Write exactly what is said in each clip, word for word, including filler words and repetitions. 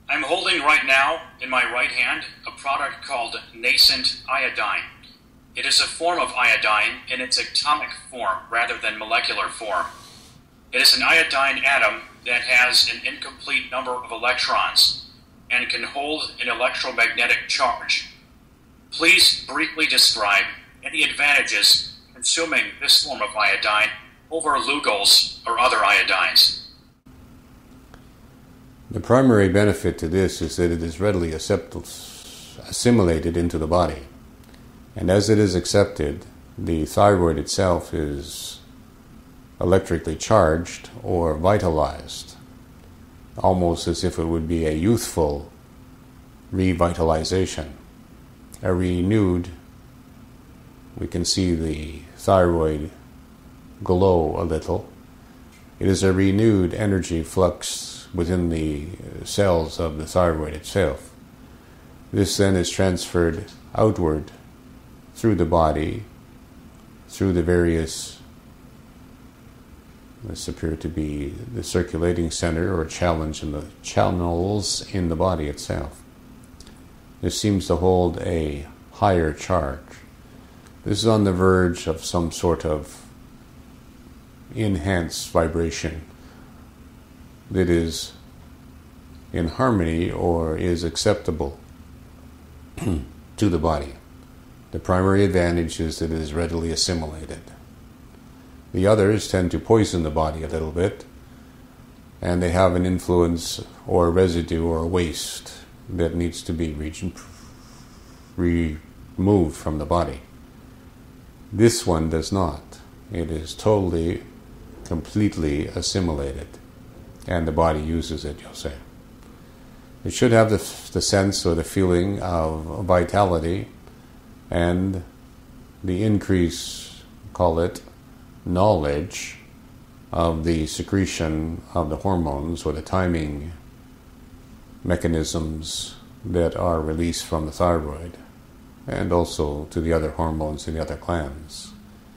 I'm holding right now in my right hand a product called Nascent Iodine. It is a form of iodine in its atomic form rather than molecular form. It is an iodine atom that has an incomplete number of electrons and can hold an electromagnetic charge. Please briefly describe any advantages consuming this form of iodine over Lugol's or other iodines. The primary benefit to this is that it is readily accept- assimilated into the body. And as it is accepted, the thyroid itself is electrically charged or vitalized, almost as if it would be a youthful revitalization, a renewed, we can see the thyroid glow a little. It is a renewed energy flux within the cells of the thyroid itself. This then is transferred outward through the body, through the various, this appear to be the circulating center or challenge in the channels in the body itself. This seems to hold a higher charge. This is on the verge of some sort of enhanced vibration that is in harmony or is acceptable to the body. The primary advantage is that it is readily assimilated. The others tend to poison the body a little bit, and they have an influence or a residue or a waste that needs to be re- removed from the body. This one does not. It is totally, completely assimilated, and the body uses it, you'll say. It should have the, the sense or the feeling of vitality and the increase, call it, knowledge of the secretion of the hormones or the timing mechanisms that are released from the thyroid, and also to the other hormones in the other glands.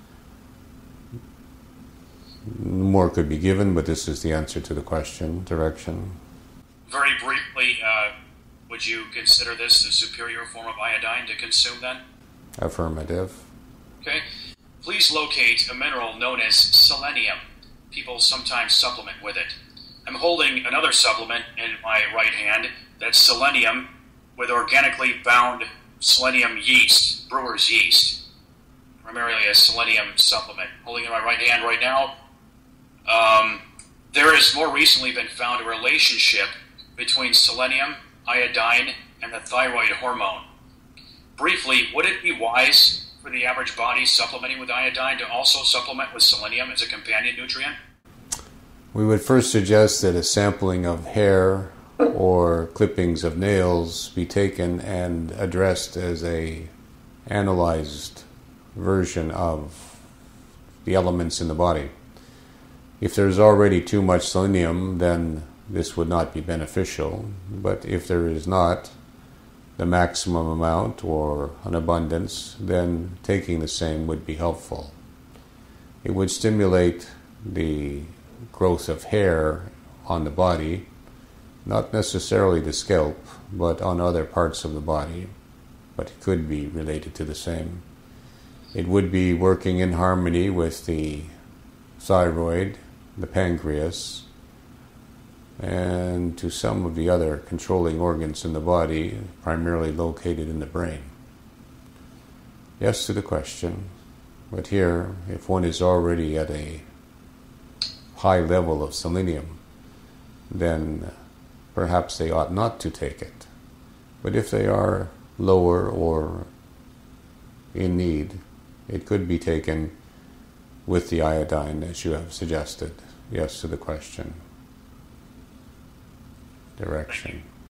More could be given, but this is the answer to the question, direction. Very briefly, uh, would you consider this a superior form of iodine to consume then? Affirmative. Okay. Please locate a mineral known as selenium. People sometimes supplement with it. I'm holding another supplement in my right hand that's selenium with organically bound selenium yeast, brewer's yeast. Primarily a selenium supplement. Holding in my right hand right now. Um, there has more recently been found a relationship between selenium, iodine, and the thyroid hormone. Briefly, would it be wise for the average body supplementing with iodine to also supplement with selenium as a companion nutrient? We would first suggest that a sampling of hair or clippings of nails be taken and addressed as a analyzed version of the elements in the body. If there's already too much selenium, then this would not be beneficial, but if there is not the maximum amount or an abundance, then taking the same would be helpful. It would stimulate the growth of hair on the body, not necessarily the scalp, but on other parts of the body, but it could be related to the same. It would be working in harmony with the thyroid, the pancreas, and to some of the other controlling organs in the body, primarily located in the brain. Yes to the question, but here, if one is already at a high level of selenium, then perhaps they ought not to take it. But if they are lower or in need, it could be taken with the iodine, as you have suggested. Yes to the question. Direction.